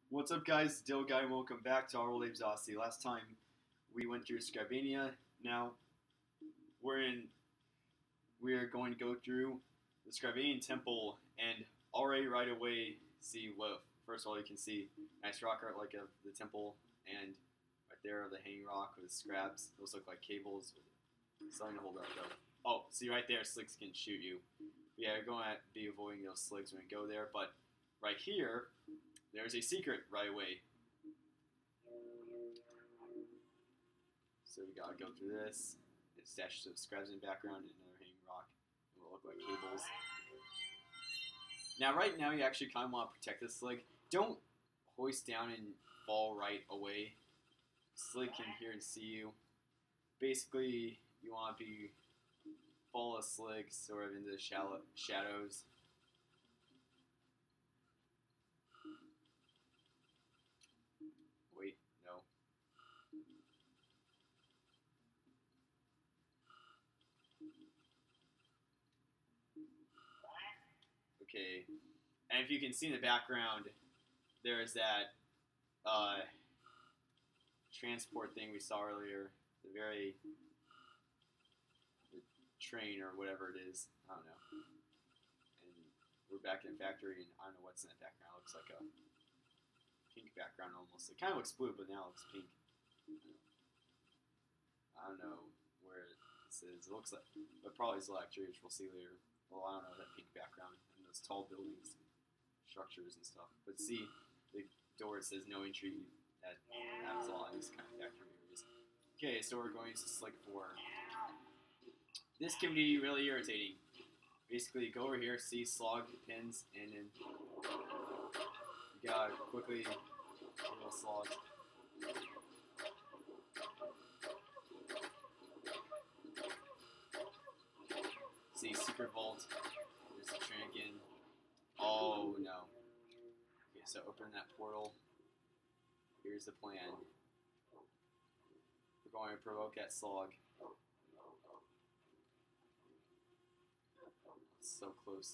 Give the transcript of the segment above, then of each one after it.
What's up, guys? Dill Guy, and welcome back to our old Abe's Odyssey. Last time we went through Scravania. Now we're going to go through the Scravanian Temple, and already right away see what. First of all, you can see nice rock art like of the temple, and right there the hanging rock with scrabs. Those look like cables. Something to hold up though. Oh, see right there, sligs can shoot you. But yeah, you're going to be avoiding those sligs when you go there. But right here, there's a secret right away. So we gotta go through this. It stashes some scrabs in the background and another hanging rock. It will look like cables. Now, right now, you actually kind of want to protect this slig. Don't hoist down and fall right away. Slig can hear and see you. Basically, you want to follow a slig sort of into the shadows. Wait, no. Okay, and if you can see in the background, there's that transport thing we saw earlier, the train or whatever it is. I don't know. And we're back in the factory, and I don't know what's in the background. It looks like a pink background almost. It kind of looks blue, but now it looks pink. I don't know where this is. It looks like, but probably is electric, which we'll see later. Well, I don't know, that pink background and those tall buildings, structures and stuff. But see, the door says no entry. That has a lot of these kind of factory areas. Okay, so we're going to Slig 4. This can be really irritating. Basically, go over here, see slog pins, and then you gotta quickly kill a slog. See, secret vault. There's the train again. Oh no. Okay, so open that portal. Here's the plan. We're going to provoke that slog. It's so close.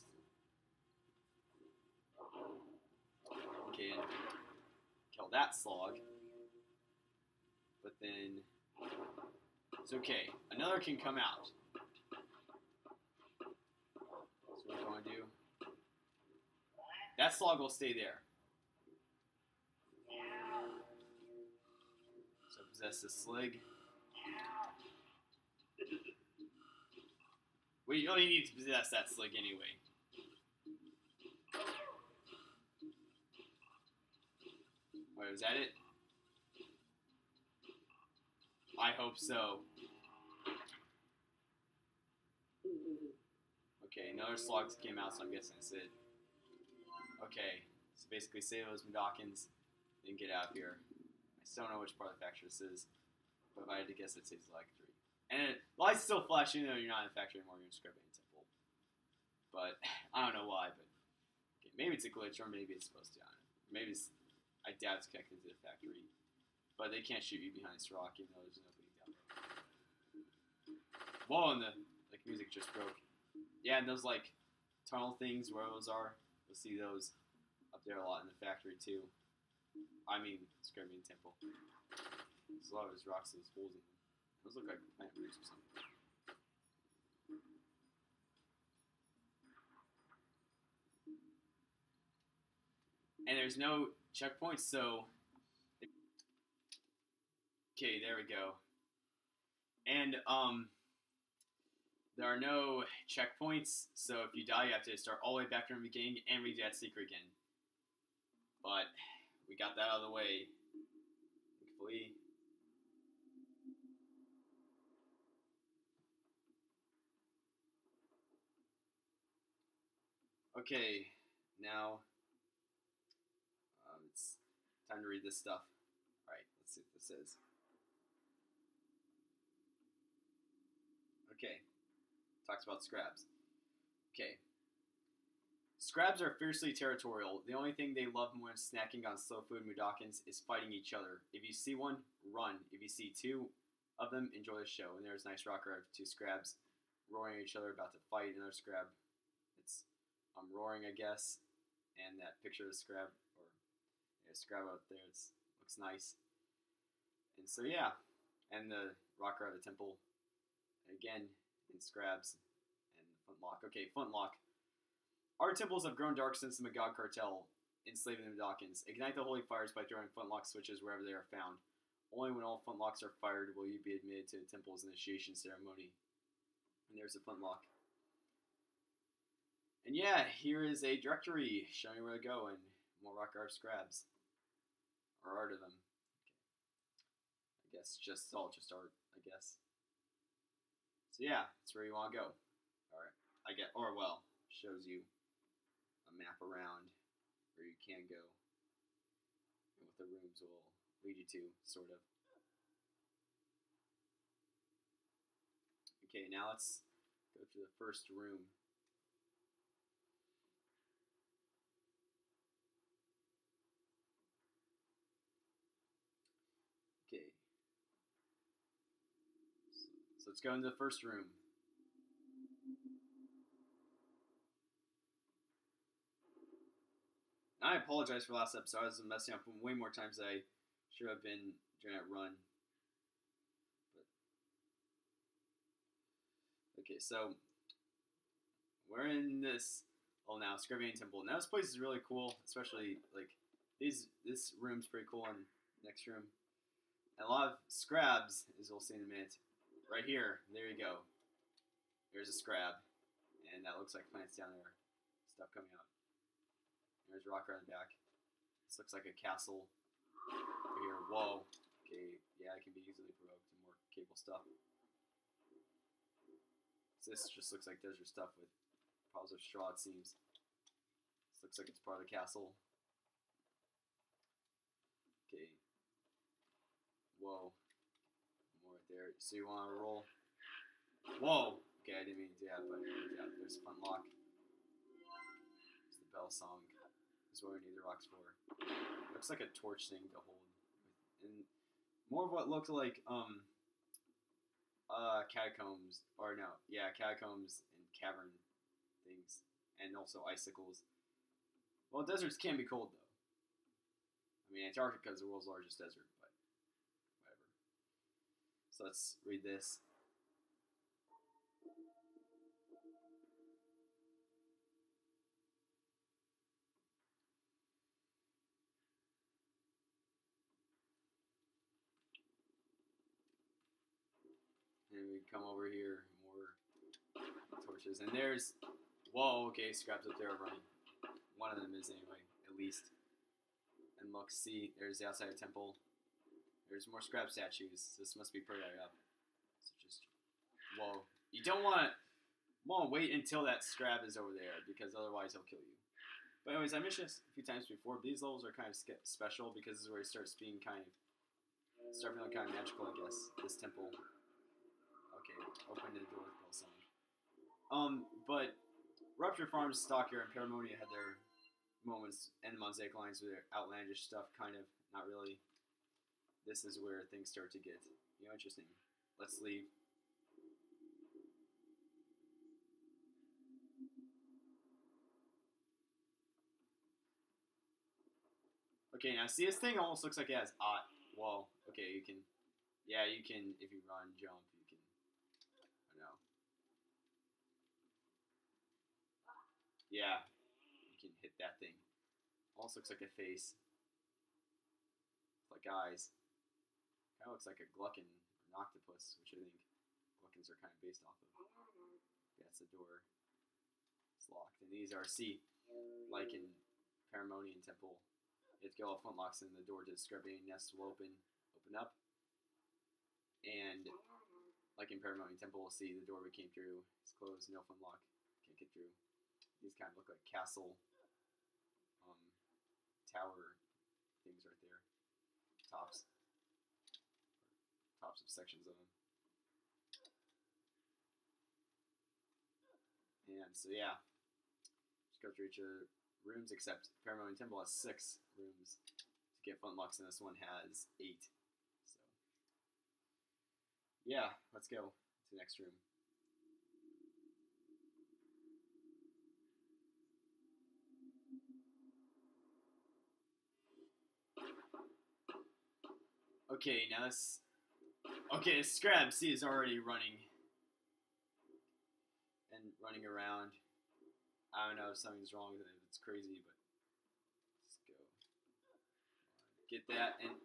Okay, and kill that slog. But then it's okay. Another can come out. That's what we're going to do. That slog will stay there. So possess the slig. We only need to possess that slig anyway. Wait, was that it? I hope so. Okay, another slog came out, so I'm guessing that's it. Okay, so basically save those Mudokons, then get out of here. I still don't know which part of the factory this is, but if I had to guess, it says like 3. And lights still flash, even though you're not in the factory anymore, you're in Scravanian Temple. But I don't know why, but okay, maybe it's a glitch, or maybe it's supposed to. I don't know. Maybe it's, I doubt it's connected to the factory. But they can't shoot you behind this rock, even though there's nobody down there. Whoa, and the music just broke. Yeah, and those like tunnel things, where those are, you'll see those up there a lot in the factory too. I mean, Scravanian Temple. There's a lot of those rocks, those holes in them. Those look like plant roots or something. And there's no checkpoints, so okay, there we go. And there are no checkpoints, so if you die, you have to start all the way back from the beginning and read that secret again. But we got that out of the way, thankfully. Okay, now it's time to read this stuff. Alright, let's see what this is. Okay, talks about scrabs. Okay. Scrabs are fiercely territorial. The only thing they love when snacking on slow food Mudokons is fighting each other. If you see one, run. If you see 2 of them, enjoy the show. And there's nice rock art of 2 scrabs roaring at each other, about to fight another scrab. It's roaring, I guess, and that picture of the scrab, or Yeah, Scrab out there. Looks nice. And so yeah, and the rocker out of the temple. And again, in Scrabs and Flintlock. Okay, Flintlock. Our temples have grown dark since the Magog cartel enslaved the Dawkins. Ignite the holy fires by throwing flintlock switches wherever they are found. Only when all flintlocks are fired will you be admitted to the temple's initiation ceremony. And there's a flintlock. And yeah, here is a directory showing where to go and more rock art Scrabs. Or art of them. Okay. I guess it's all just art, I guess. So yeah, that's where you want to go. Alright. Shows you a map around where you can go. And what the rooms will lead you to, sort of. Okay, now let's go to the first room. Okay. So let's go into the first room. And I apologize for last episode. I was messing up way more times than I should have been during that run. But, okay, so we're in this now Scrivian Temple. Now this place is really cool, especially like this room's pretty cool, and next room. And a lot of Scrabs, as we'll see in a minute. Right here, there you go. There's a Scrab, and that looks like plants down there. Stuff coming out. There's a rocker on the back. This looks like a castle. Over here, whoa. Okay, yeah, it can be easily provoked. And more cable stuff. So this just looks like desert stuff with piles of straw, it seems. This looks like it's part of the castle. Okay. Whoa. More right there. So you want to roll? Whoa! Okay, I didn't mean to do that, but yeah, there's a flintlock. There's the bell song. This is what we need the rocks for. Looks like a torch thing to hold. And more of what looked like catacombs, or no, yeah, catacombs and cavern things, and also icicles. Well, deserts can be cold though. I mean, Antarctica is the world's largest desert, but whatever. So let's read this. And we come over here, more torches, and there's, whoa, okay, Scrabs up there running. One of them is anyway, at least. And look, see, there's the outside of the temple. There's more Scrab statues. This must be pretty high up. So just, whoa. You don't want to wait until that Scrab is over there, because otherwise he'll kill you. But anyways, I mentioned this a few times before, but these levels are kind of special, because this is where it starts being feeling kind of magical, I guess, this temple. Okay, open the door with bell sound. But Rupture Farms, Stockyard, and Paramonia had their moments, and the Mosaic Lines with their outlandish stuff, kind of, not really. This is where things start to get, interesting. Let's leave. Okay, now see, this thing almost looks like it has whoa, okay, you can, if you run, jump, you can, I know. Yeah, you can hit that thing. Almost looks like a face. It's like eyes. Kind of looks like a Gluckin, or an octopus, which I think Gluckins are kind of based off of. That's the door. It's locked. And these are, like in Paramonian Temple, you have to get all flintlocks in the door to the Scribian nest will open up. And like in Paramonian Temple, we'll see the door we came through is closed, no flintlock, can't get through. These kind of look like castle tower things right there. Tops of sections of them. And so yeah, just go through each of the rooms, except Paramount Temple has 6 rooms to get flintlocks, and this one has 8. So yeah, let's go to the next room. Okay, now this. Okay, Scrab, see, is already running. And running around. I don't know if something's wrong with it, if it's crazy, but. Let's go. Get that, and.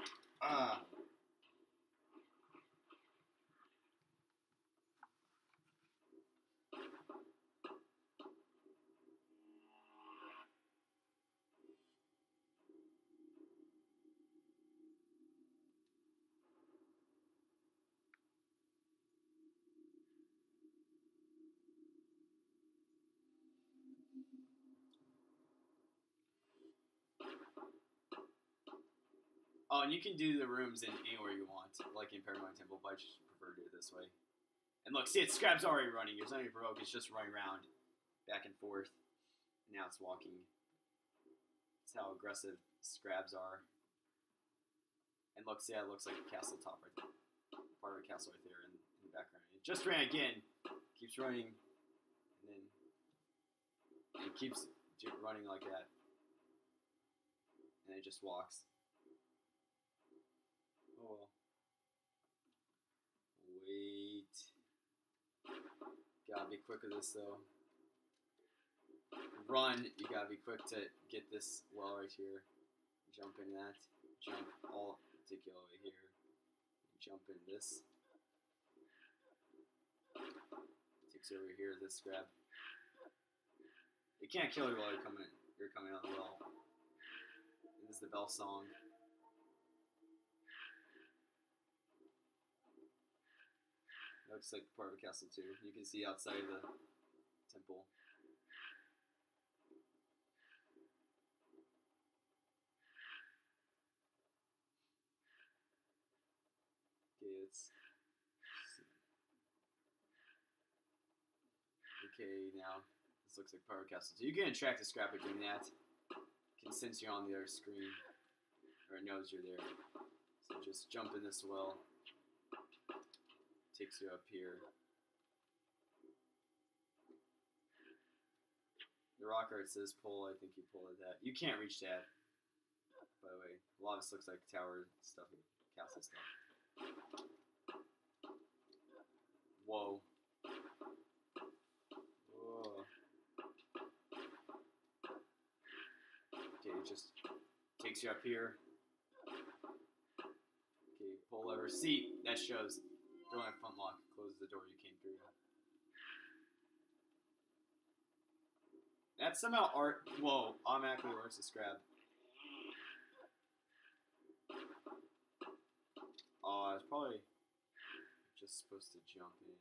Oh, and you can do the rooms in anywhere you want, like in Paramount Temple, but I just prefer to do it this way. And look, see, Scrab's already running. It's not even broke. It's just running around, back and forth. And now it's walking. That's how aggressive Scrabs are. And look, see, it looks like a castle top right there. Part of a castle right there in the background. It just ran again. Keeps running. And then it keeps running like that. And it just walks. Oh well. Wait. Gotta be quick with this though. Run, you gotta be quick to get this well right here. Jump in that. Jump all particularly here. Jump in this. Takes you over here, this Scrab. You can't kill you while you're coming out of the well. This is the bell song. Looks like part of a castle too. You can see outside the temple. Okay, let's see. Okay, now this looks like part of a castle. So you can attract a Scrab by doing that. Can sense you're on the other screen, or it knows you're there. So just jump in this well. Takes you up here. The rock art says pull. I think you pull at that. You can't reach that. By the way, a lot of this looks like tower stuff, castle stuff. Whoa. Whoa. Okay, it just takes you up here. Okay, pull lever. See, that shows. Don't have front lock. Close the door you came through. That's somehow art. Whoa, automatically works the Scrab. Oh, I was probably just supposed to jump in.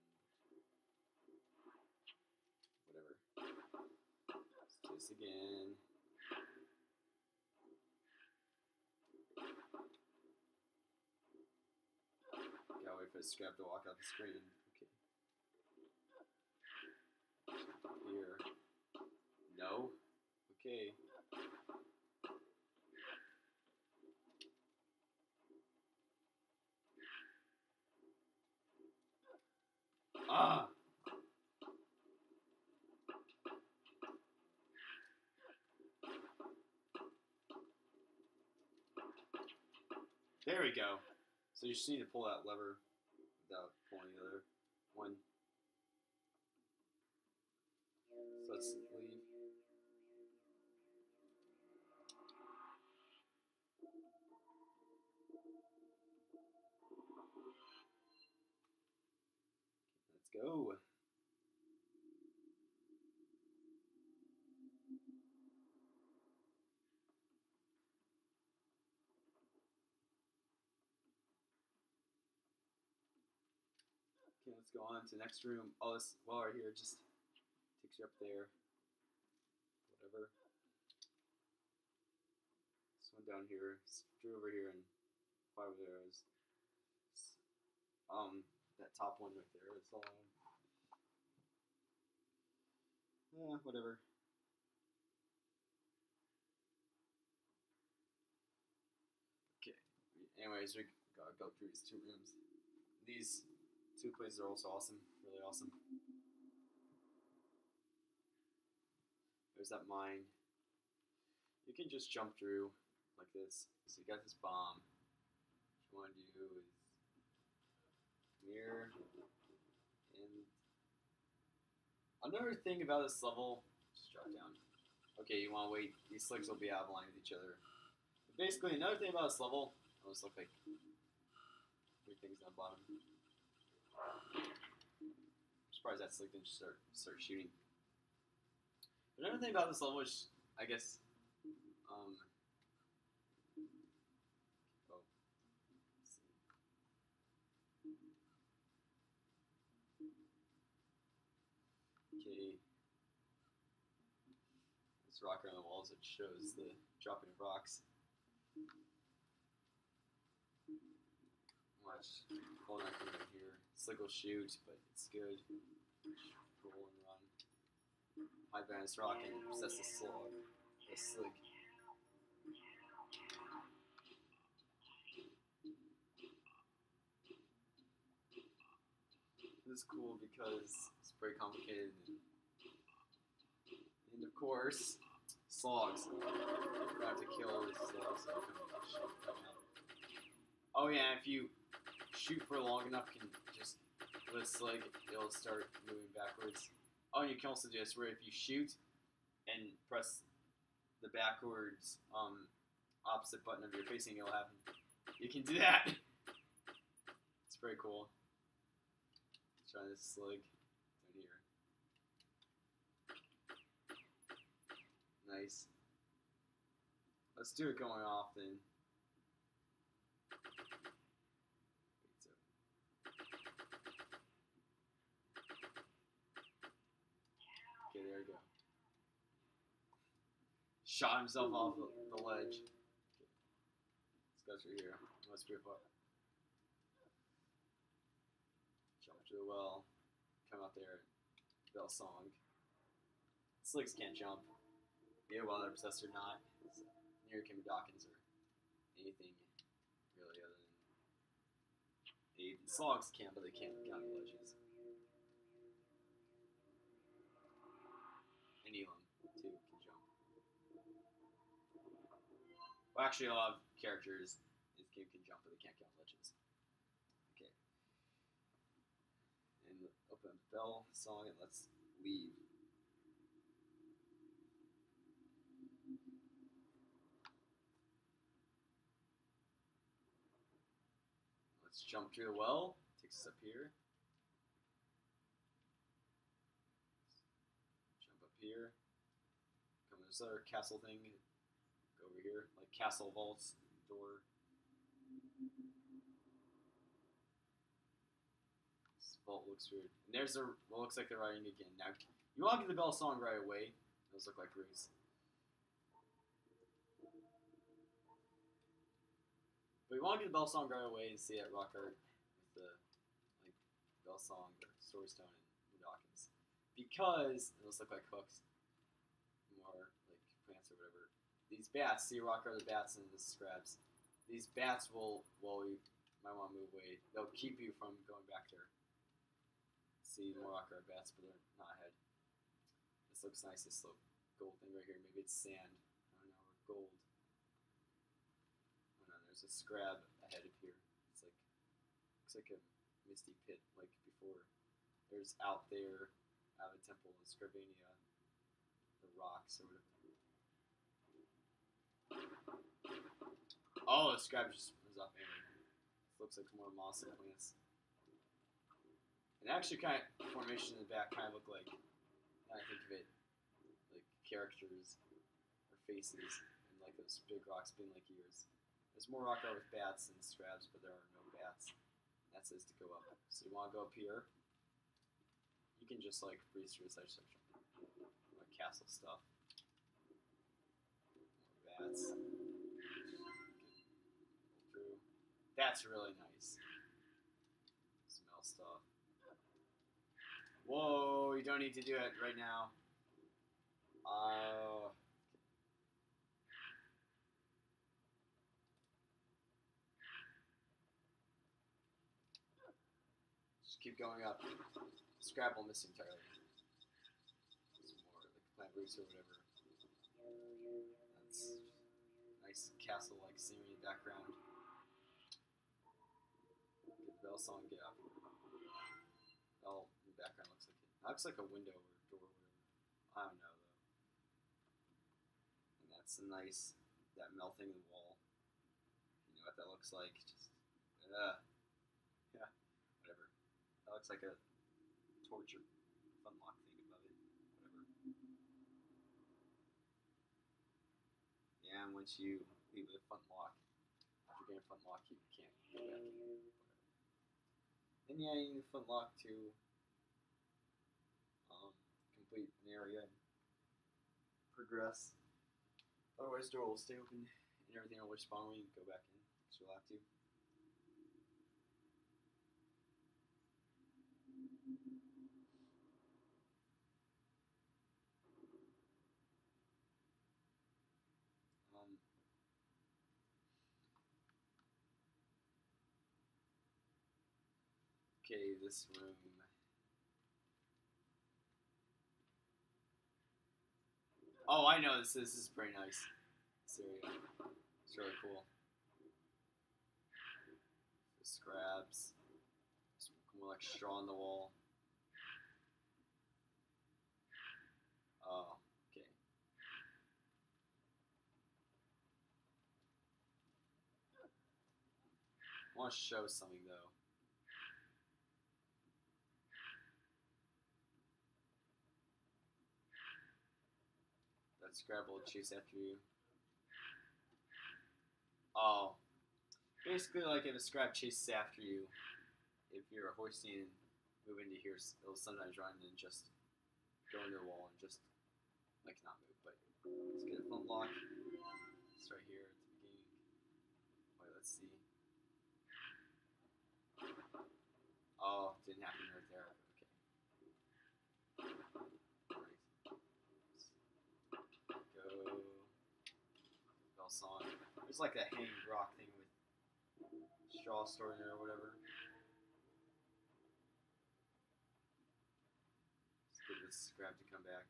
Whatever. Let's do this again. Gotta wait for the Scrab to walk out the screen. Okay. Here. No. Okay. Ah! There we go. So you just need to pull that lever without pulling the other one. So let's leave. Let's go. Okay, let's go on to the next room. Oh, this well right here just takes you up there. Whatever. This one down here, screw over here, and fly over there is that top one right there. It's all. Yeah, whatever. Okay. Anyways, we gotta go through these two rooms. These two places are also awesome. Really awesome. There's that mine. You can just jump through like this. So you got this bomb. you want to do is mirror. And another thing about this level, just drop down. Okay, you want to wait. These slicks will be out of line with each other. But basically, another thing about this level, I'll just look like 3 things on the bottom. I'm surprised that slick didn't start shooting. But another thing about this level is, I guess, okay, this rocker on the walls, it shows the dropping of rocks. Watch, hold on right here. Slick will shoot, but it's good. Roll and run. Hide behind this rock and possess the slug. The slick. This is cool because it's very complicated. And of course, slugs. You have to kill the slugs. Oh yeah, if you shoot for long enough, you can just with a slug, it'll start moving backwards. Oh, and you can also do this where if you shoot and press the backwards opposite button of your facing, it'll happen. You can do that. It's pretty cool. Let's try this slug down here. Nice. Let's do it going off then. Okay, there we go. Shot himself off the ledge. Okay. This guy's right here. Let's be far. Jump to the well. Come out there. Bell song. Slicks can't jump. Yeah, well, they're possessed or not. Neither can be Dawkins or anything really other than the slugs can, but they can't get on the ledges. And Elam too can jump. Well, actually, a lot of characters in this game can jump, but they can't get on ledges. Okay. And open up the bell song and let's leave. Let's jump through the well. Takes us up here. Jump up here. Come to this other castle thing. Go over here, like castle vaults door. This vault looks weird. And there's what looks like they're writing again. Now, you want to get the bell song right away. Those look like runes. But we want to get the bell song right away and see that rock art with the bell song, the story stone, and the Dawkins. Because those look like hooks. More like plants or whatever. These bats, see rock art, the bats and the scraps. These bats will, well, you might want to move away. They'll keep you from going back there. See more rock art bats, but they're not ahead. This looks nice, this little gold thing right here. Maybe it's sand. I don't know, or gold. There's a scrab ahead of here. It's like, looks like a misty pit, like before. There's out there, out of a temple in Scravania, the rocks or whatever. Oh, the scrab just was up there. It looks like more moss and plants. And actually, kind of formation in the back kind of look like, now I think of it, like characters or faces, and like those big rocks being like ears. There's more rock art with bats and scrabs, but there are no bats. That says to go up. So you want to go up here. You can just like breeze through this section. Like castle stuff. More bats. Through. That's really nice. Smell stuff. Whoa, you don't need to do it right now. Keep going up. Scrabble missing entirely. Some more like plant roots or whatever. That's nice castle-like scenery in the background. Bell song, get up. Oh, in the background looks like it. That looks like a window or door or whatever. I don't know though. And that's a nice, that melting of the wall. You know what that looks like? Just, yeah, whatever. That looks like a torture fun lock thing above it. Whatever. Yeah, and once you leave the fun lock, if you're getting fun lock, you can't go back in. Whatever. And yeah, you need a fun lock to complete an area and progress. Otherwise, the door will stay open and everything will respawn when you go back in. So you'll have to. Okay, this room. Oh, I know this is. This is pretty nice. This area. It's really cool. The scraps. It's more like straw on the wall. Oh, okay. I want to show something though. That Scrabble will chase after you. Oh. Basically, like if a Scrab chases after you, if you're a hoisting and move into here, it'll sometimes run and just go into the wall and just, like, not move. But let's get a flint lock. It's right here at the beginning. Wait, let's see. Oh, didn't happen right there. Okay. Right. Go. Bell song. There's like a hanging rock thing with straw stored in there or whatever. Let's get this Scrab to come back.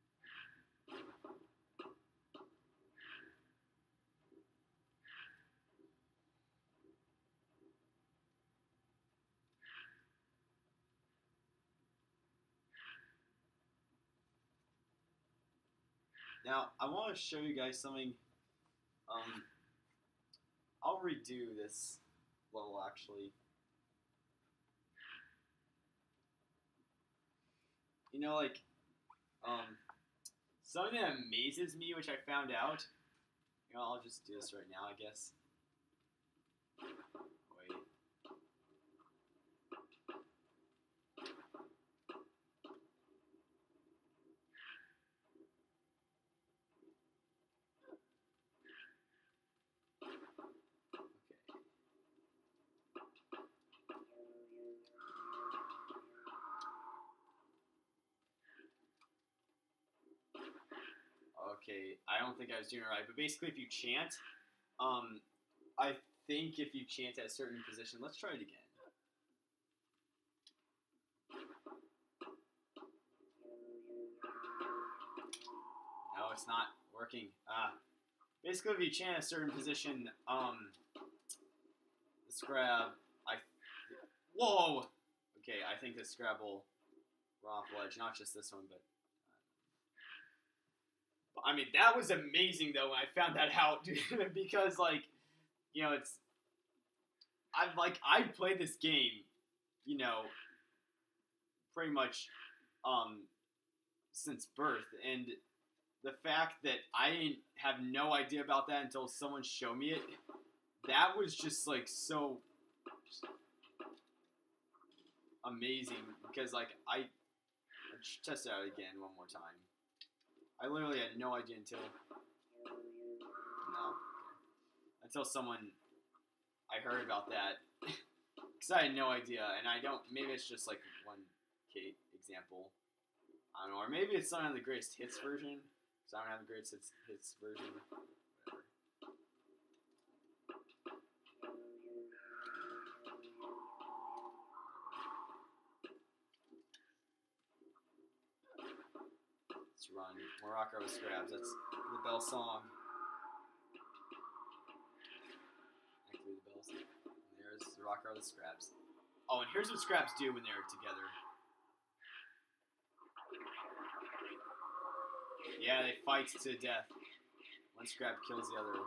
Now, I want to show you guys something. I'll redo this level actually. You know, like, something that amazes me, which I found out. You know, I'll just do this right now, I guess. Wait. Okay, I don't think I was doing it right, but basically if you chant, I think if you chant at a certain position, let's try it again. No, it's not working. Basically if you chant at a certain position, the Scrab, whoa! Okay, I think the Scrab will run off the ledge, not just this one, but I mean, that was amazing though when I found that out, dude, because like, you know, I've played this game, you know, pretty much since birth, and the fact that I didn't have no idea about that until someone showed me it, that was just like so amazing, because like I should test it out again one more time. I literally had no idea until someone, I heard about that, because I had no idea, and I don't, maybe it's just like one Kate example, I don't know, or maybe it's not on the greatest hits version, because I don't have the greatest hits version, whatever. Let's run. More Rock Out with Scrabs. That's the Bell song. Activate the bells. And there's the Rock Out with Scrabs. Oh, and here's what Scraps do when they're together. Yeah, they fight to death. One Scrap kills the other.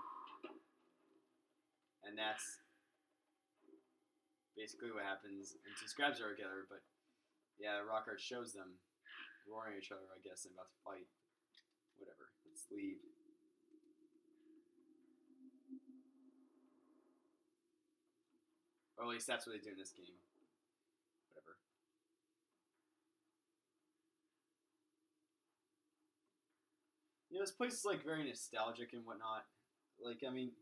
And that's basically what happens. And two Scraps are together, but yeah, Rockart shows them roaring at each other, I guess, and about to fight. Whatever. Let's leave. Or at least that's what they do in this game. Whatever. You know, this place is like very nostalgic and whatnot. Like, I mean,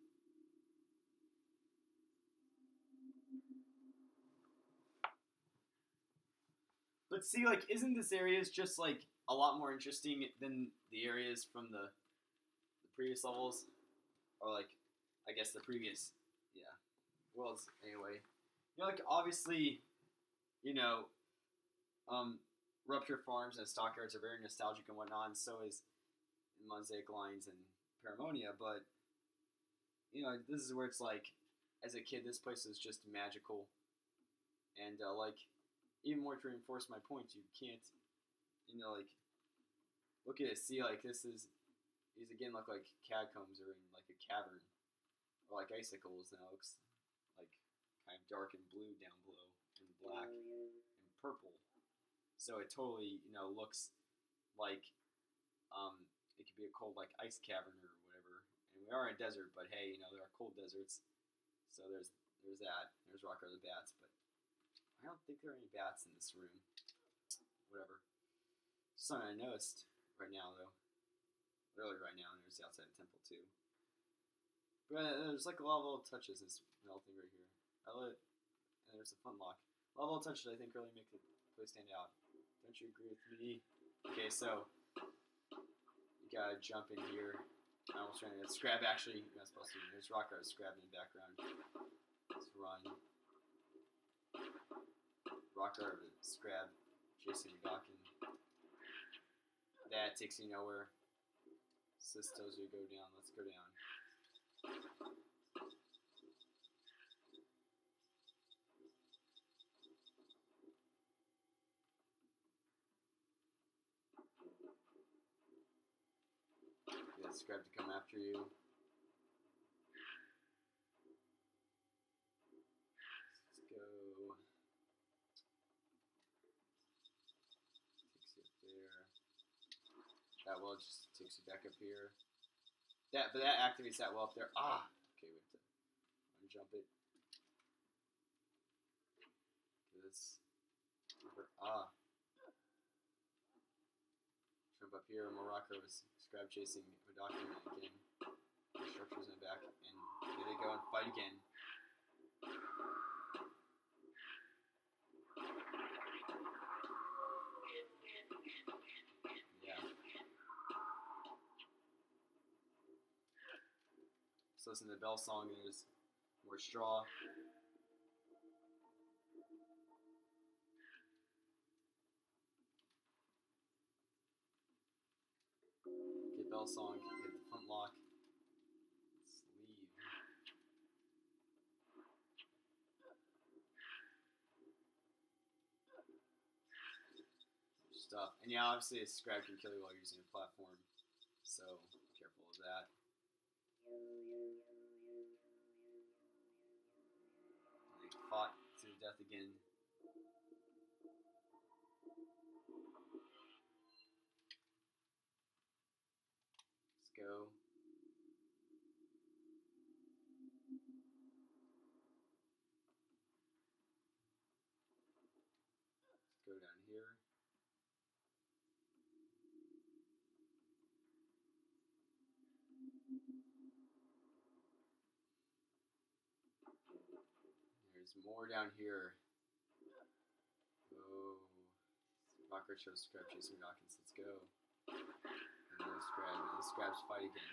but see, like, isn't this area just like a lot more interesting than the areas from the previous levels, or like, I guess the previous, yeah, worlds anyway. You know, like obviously, you know, Rupture Farms and Stockyards are very nostalgic and whatnot, and so is Mosaic Lines and Paramonia, but you know, this is where it's like, as a kid, this place is just magical, and like, even more to reinforce my point, you can't, you know, like, look at it, see, like, these again look like catacombs or in like a cavern, or like icicles, and it looks like kind of dark and blue down below, and black and purple, so it totally, you know, looks like, it could be a cold, like, ice cavern or whatever. And we are in a desert, but hey, you know, there are cold deserts. So there's that. There's Rockart the Bats, but I don't think there are any bats in this room. Whatever. Something I noticed right now, though. Literally right now, and there's the outside temple, too. But there's, like, a lot of little touches in this little thing right here. And there's a fun lock. A lot of little touches I think really make the place stand out. Don't you agree with me? Okay, so gotta jump in here. I almost ran into Scrab. Actually, you're not supposed to. There's Rockart Scrab in the background. Let's run. Rockart Scrab chasing Dokken. That takes you nowhere. Sis tells you to go down. Let's go down. Get Scrab to come after you. Let's go. Takes you up there. That well just takes you back up here. But that activates that well up there. Ah! Okay, we have to jump it. This. Ah. Jump up here. Morocco is Scrab chasing Dokken again. The structure's in the back. And here they go and fight again. Yeah. So listen to the bell song, and there's more straw. Get bell song, get the front lock. Let's leave. Stuff. And yeah, obviously a Scrab can kill you while using a platform, so be careful of that. And they fought to death again. Let's go. Let's go down here. There's more down here. Oh. Rockart shows Scrab chasing Dokken. Let's go. And there's Scrab. And the Scrabs fight again.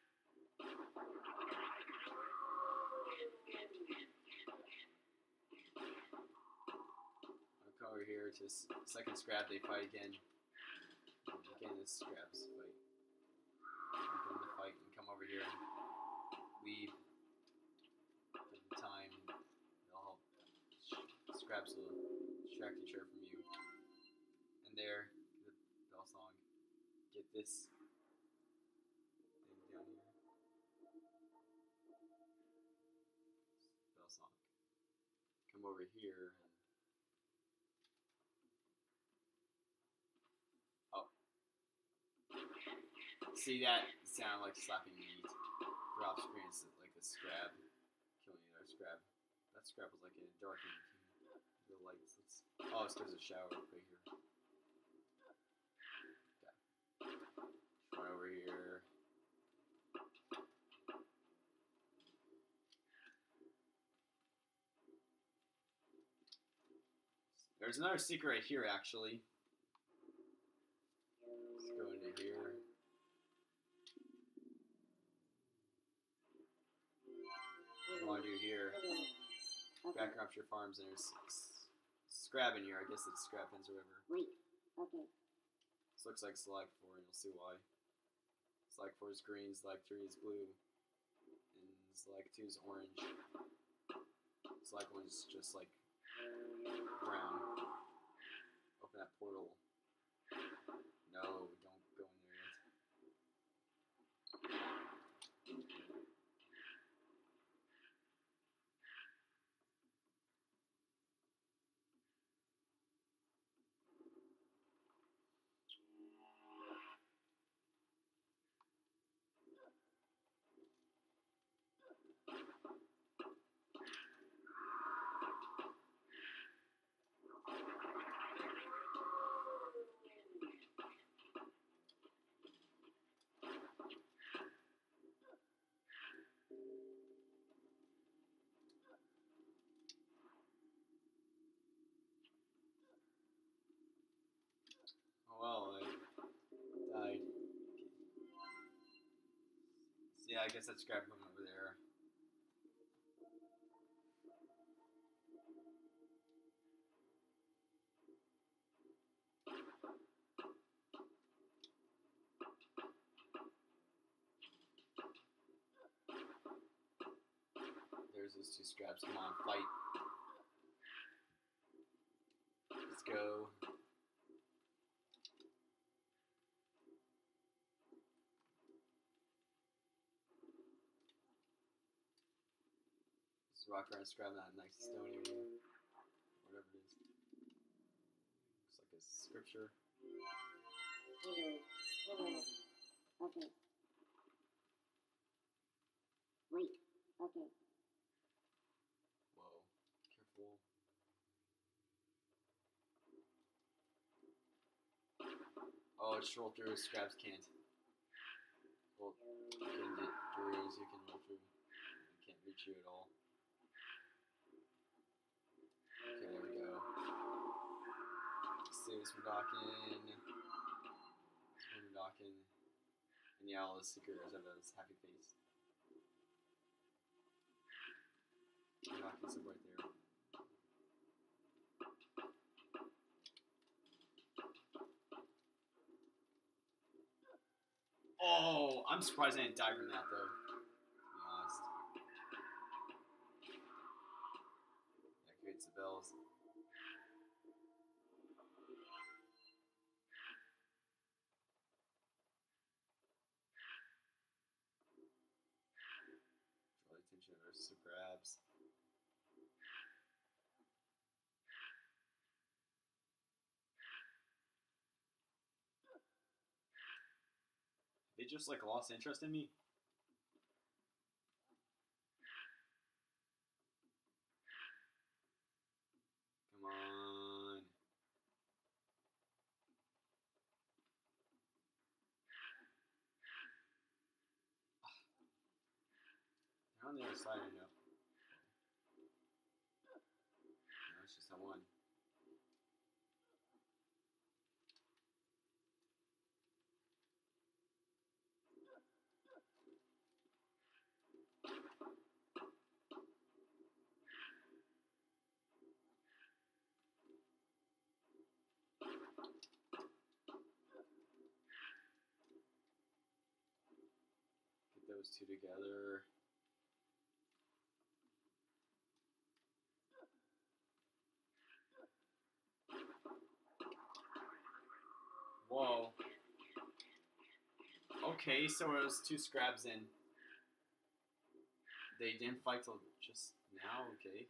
I'll come over here to second Scrab. They fight again. And again, this Scrabs fight. Jump in the fight and come over here and leave. Give them time. They'll help scraps will distract each other from you. And there, the bell song. Get this thing down here. Bell song. Come over here and see that sound like slapping meat. Drop screen is like a scrab. Killing another scrab. That scrab was like in a dark the lights. Oh, it's because of the shower right here. Okay. Right over here. There's another secret right here, actually. Let's go into here. What do I do here? Back up your farms, and there's scrab in here. I guess it's scrap pins or whatever. Wait. Okay. This looks like Slag 4, and you'll see why. Slag 4 is green, Slag 3 is blue, and Slag 2 is orange. Slag 1 is just like brown. Open that portal. No, don't go in there yet. Well, I died. So yeah, I guess that's scrap coming over there. There's those two scraps. Come on, fight. Let's go. This rock around, grab that nice stony one. Whatever it is. Looks like a scripture. Okay. Wait. Okay. Whoa. Careful. Oh, it's roll through. Scraps can't. Well, you can get throughs, you can roll through. It can't reach you at all. Okay, there we go. Save some docking. Some docking. And yeah, all the secreters have this happy face. Docking's right there. Oh, I'm surprised I didn't die from that though, to be honest. That creates the bells. Draw the attention of our scrabs. They just like lost interest in me. Come on. They're on the other side, I know. No, it's just that one. Get those two together. Okay, so it was 2 scrabs in. They didn't fight till just now, okay.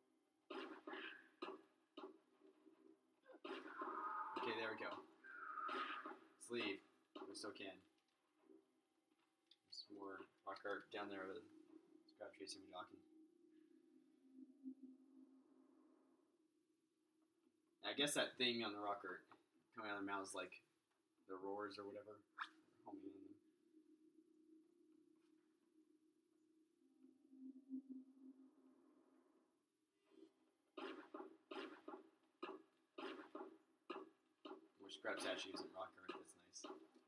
Okay, there we go. Let's leave. We still can. There's more rock art down there with scrap chasing me knocking. I guess that thing on the rock art coming out of the mouth is like the roars or whatever. Homing in them. More scrap statues and rock art, that's nice.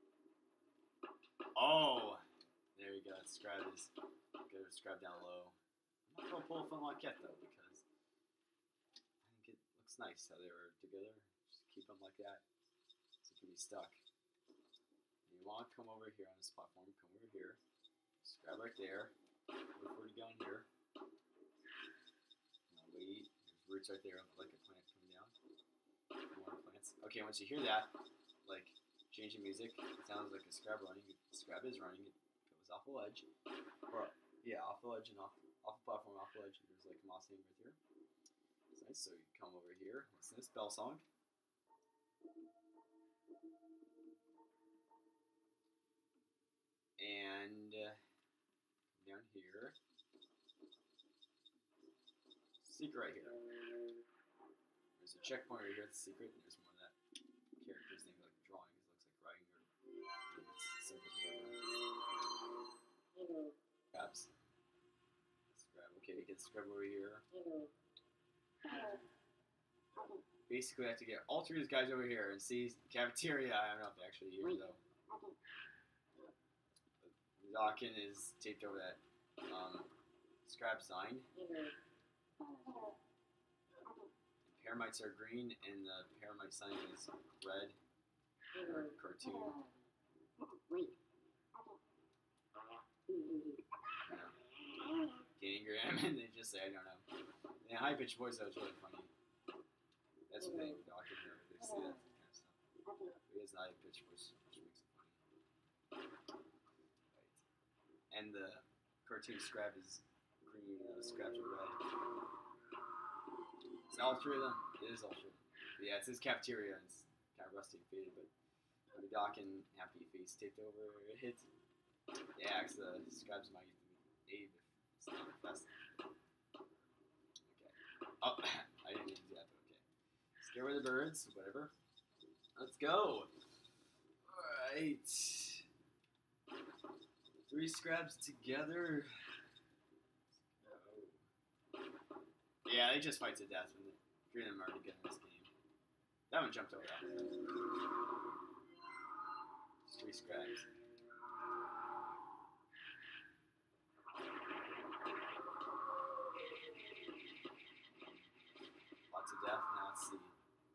Oh! There you go, that scrap is good. Scrap down low. I'm not gonna pull a fun lock yet though, because I think it looks nice how they were together. Just keep them like that. So you can be stuck. You want to come over here on this platform, come over here, grab right there, wait for it to go in here. Now wait, there's roots right there, like a plant coming down. More plants. Okay, once you hear that, like changing music, it sounds like a scrab running. The scrab is running, it goes off the ledge. Or, yeah, off the ledge and off the platform, off the ledge. There's like a moss hanging right here. It's nice, so you come over here, listen to this bell song. And down here, secret right here. There's a checkpoint right here. It's a secret. And there's more of that character's name, like drawings. It looks like writing or symbols or whatever. Grabs. Let's grab. Okay, get the scrub over here. Basically, I have to get all 3 of these guys over here and see cafeteria. I don't know if they're actually here though. Dawkin is taped over that scrap sign. Paramites are green, and the paramite sign is red. Or cartoon. Wait. No. Gangram, and they just say, I don't know. In a high pitched voice, that was really funny. That's the thing with Dawkin here. They say that kind of stuff. He has a high pitched voice, which makes it funny. And the cartoon scrap is green, the scraps are red. It's all 3 of them. It is all 3 of them. But yeah, it says cafeteria, and it's kind of rusty and faded, but the Dawkin happy face taped over it. Yeah, because the scraps might aid if it's not fast. Okay. Oh, I didn't even do that, but okay. Scare away the birds, whatever. Let's go. Alright. 3 scraps together. Yeah, they just fight to death when the 3 of them are already good in this game. That one jumped over that. 3 scraps. Lots of death. Now let's see.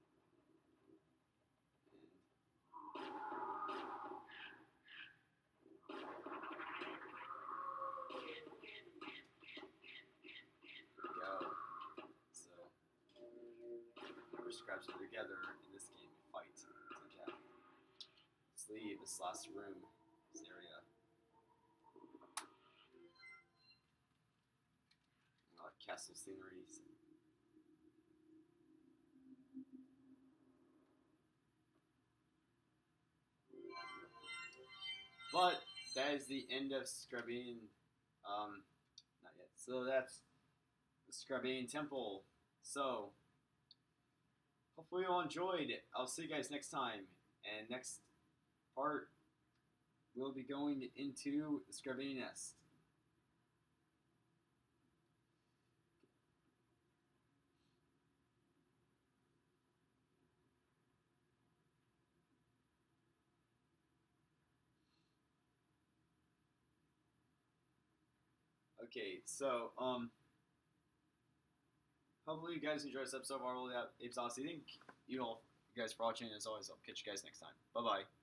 Scraps are together in this game and fight to death. Let's leave this last room, this area. Castle sceneries. But that is the end of Scrabane. Not yet. So that's the Scrabane Temple. So hopefully you all enjoyed it. I'll see you guys next time. And next part, we'll be going into the Scrabane Nest. Okay, so, hopefully you guys enjoyed this episode of Marvel Apes Odyssey. Thank you all, you guys, for watching. As always, I'll catch you guys next time. Bye-bye.